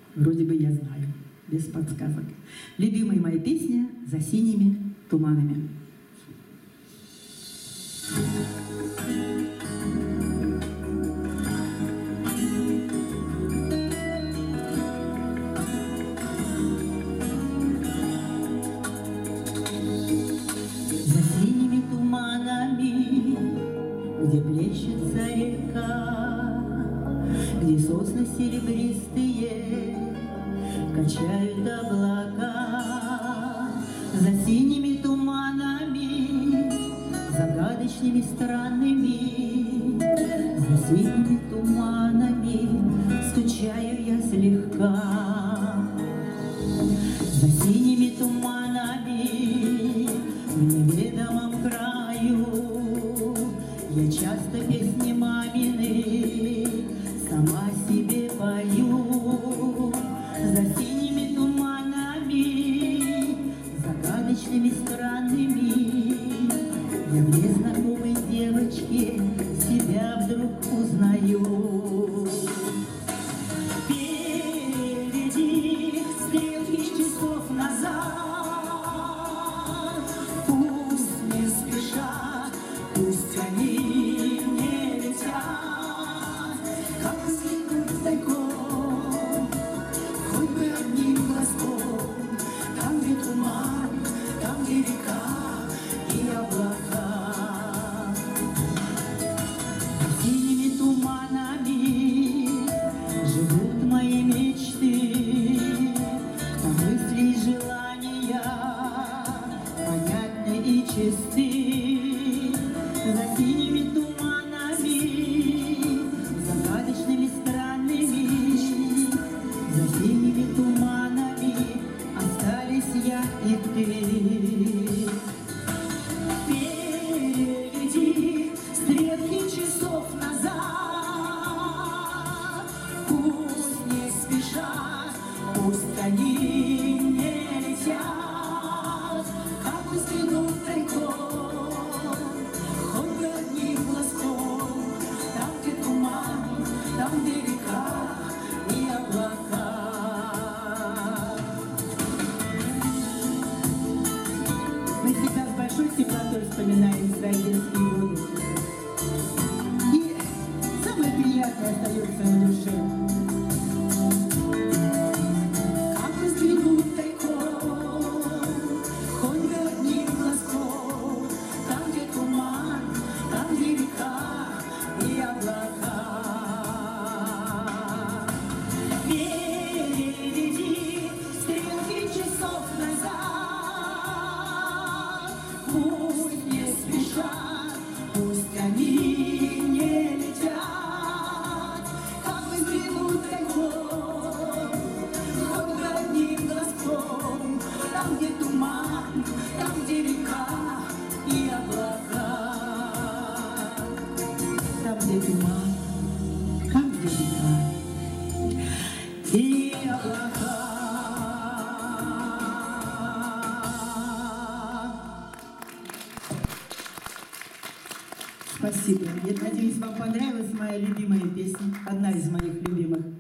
Вроде бы я знаю, без подсказок. Любимая моя песня «За синими туманами». За синими туманами, где плещется река, где сосны серебристые качают облака. За синими туманами, загадочными странными, за синими туманами скучаю я слегка. За синими туманами в неведомом краю я часто песни мамины сама себе пою. За синими туманами, загадочными странными, я в незнакомой девочке себя вдруг узнаю. Впереди стрелки часов назад, пусть не спешат, пусть они не летят, как взглянуть тайком, хоть бы одним глазком, там, где туман, там, где река и облака. Синими туманами живут мои мечты, там мысли и желания понятны и чисты. За синими туманами, загадочными странными, за синими туманами остались я и ты. Впереди стрелки часов назад, пусть не спешат, пусть они не летят, как бы взглянуть тайком, хоть бы одним глазком, там, где туман, там, где река и облака. Мы всегда с большой теплотой вспоминаем свои детские годы. И самое приятное остается в душе. Как бы взглянуть тайком, хоть бы одним глазком, там, где туман, там, где река и облака. Впереди стрелки часов назад, пусть не спешат, пусть они не летят, как бы взглянуть тайком, хоть бы одним глазком, там, где туман, там, где река и облака. Там, где туман, там, где река и облака. Спасибо. Я надеюсь, вам понравилась моя любимая песня, одна из моих любимых.